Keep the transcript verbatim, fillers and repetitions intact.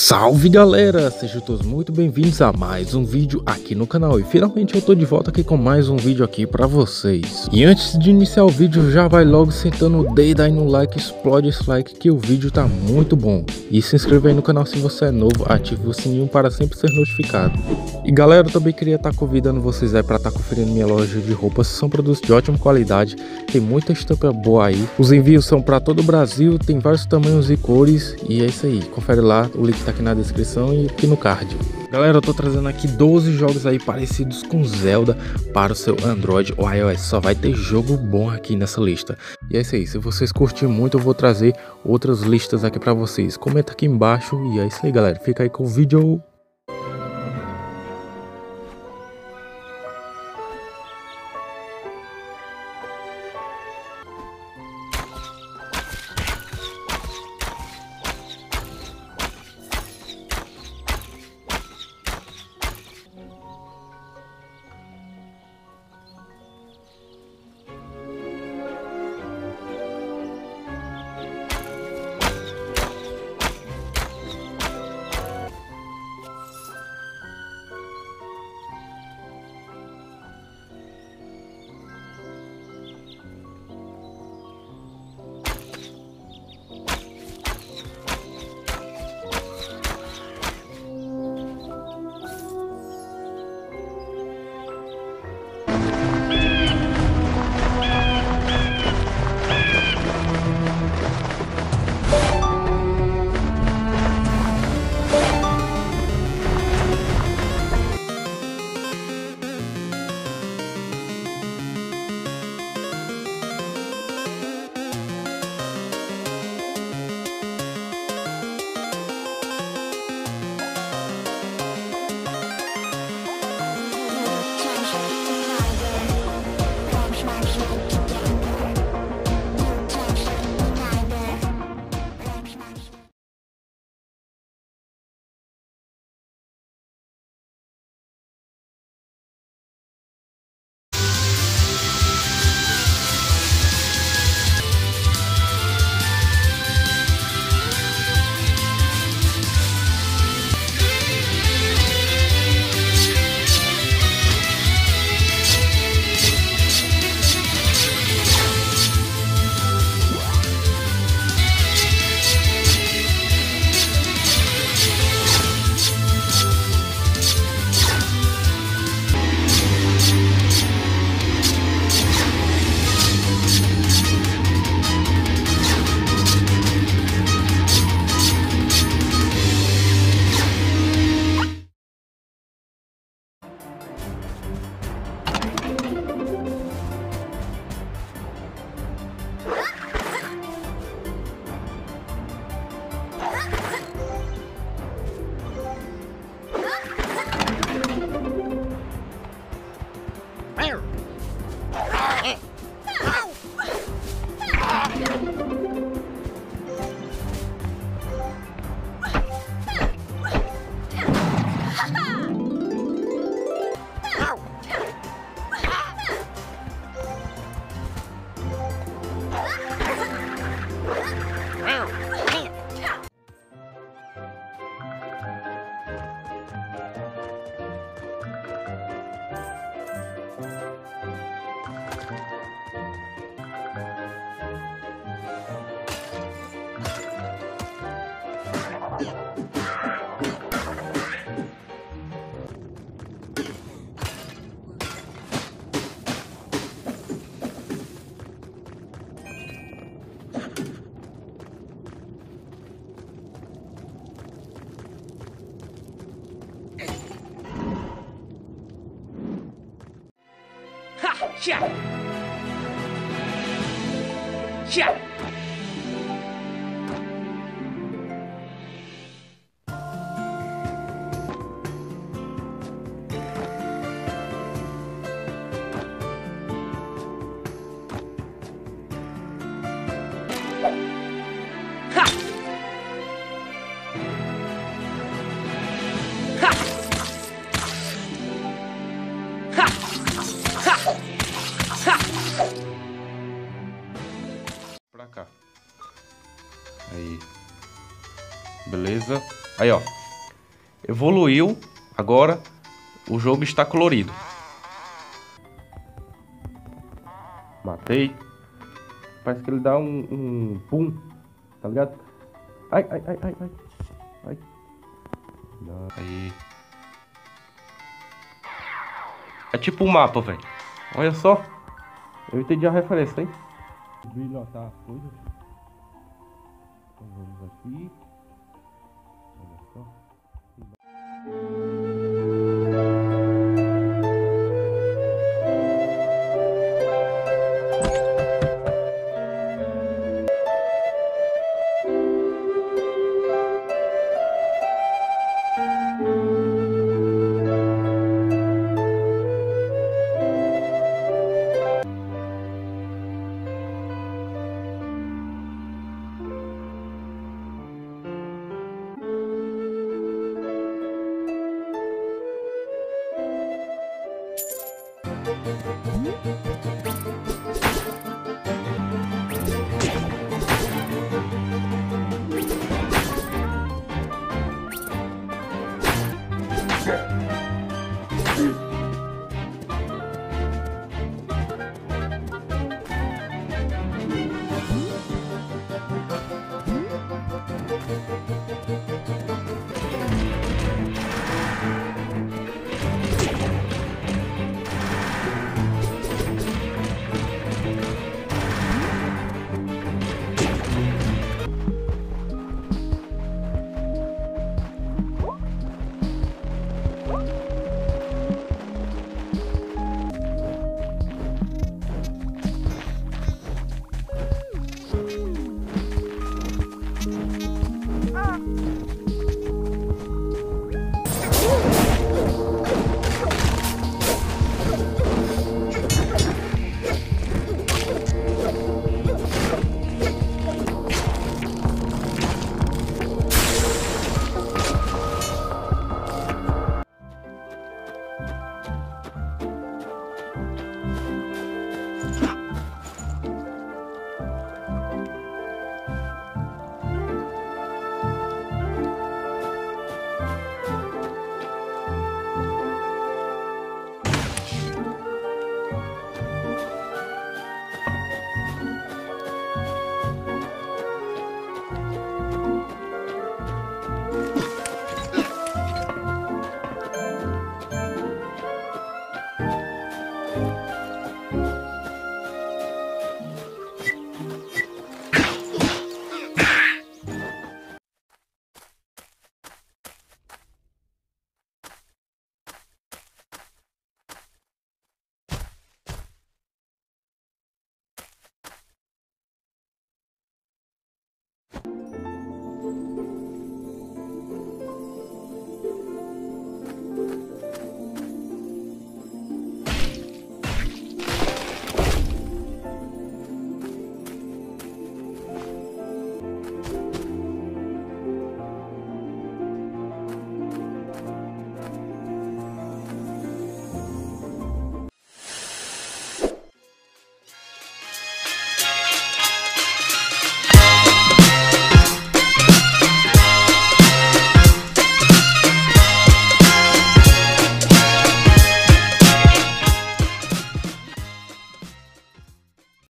Salve galera, sejam todos muito bem-vindos a mais um vídeo aqui no canal. E finalmente eu tô de volta aqui com mais um vídeo aqui pra vocês. E antes de iniciar o vídeo, já vai logo sentando o dedo aí no like, explode esse like que o vídeo tá muito bom. E se inscreva aí no canal se você é novo, ative o sininho para sempre ser notificado. E galera, eu também queria estar tá convidando vocês aí pra estar tá conferindo minha loja de roupas. São produtos de ótima qualidade, tem muita estampa boa aí. Os envios são pra todo o Brasil, tem vários tamanhos e cores. E é isso aí, confere lá, o link tá aqui na descrição e aqui no card. Galera, eu tô trazendo aqui doze jogos aí parecidos com Zelda para o seu Android ou iOS. Só vai ter jogo bom aqui nessa lista. E é isso aí, se vocês curtirem muito eu vou trazer outras listas aqui pra vocês. Comenta aqui embaixo e é isso aí galera, fica aí com o vídeo. Tchau. Tchau. Pra cá. Aí. Beleza. Aí, ó. evoluiu. Agora o jogo está colorido. Matei. Parece que ele dá um, um pum, tá ligado? Ai, ai, ai, ai, ai. Ai. Aí. É tipo um mapa, velho. Olha só. Eu entendi a referência, hein? Brilhotar as coisas. Então vamos aqui. Olha só.